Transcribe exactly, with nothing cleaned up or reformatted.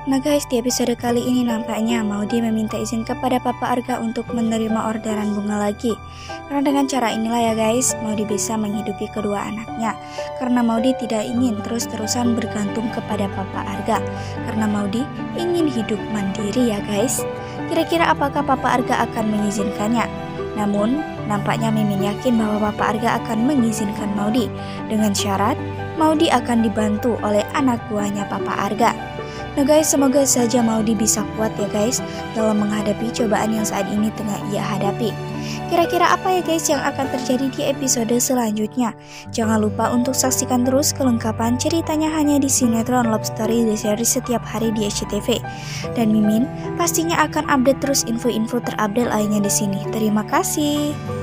Nah guys, di episode kali ini nampaknya Maudy meminta izin kepada Papa Arga untuk menerima orderan bunga lagi. Karena dengan cara inilah ya guys, Maudy bisa menghidupi kedua anaknya. Karena Maudy tidak ingin terus-terusan bergantung kepada Papa Arga. Karena Maudy ingin hidup mandiri ya guys. Kira-kira apakah Papa Arga akan mengizinkannya? Namun, nampaknya Mimin yakin bahwa Papa Arga akan mengizinkan Maudy. Dengan syarat, Maudy akan dibantu oleh anak buahnya Papa Arga. Nah guys, semoga saja Maudy bisa kuat ya guys dalam menghadapi cobaan yang saat ini tengah ia hadapi. Kira-kira apa ya guys yang akan terjadi di episode selanjutnya? Jangan lupa untuk saksikan terus kelengkapan ceritanya hanya di sinetron Love Story The Series setiap hari di S C T V. Dan Mimin pastinya akan update terus info-info terupdate lainnya di sini. Terima kasih.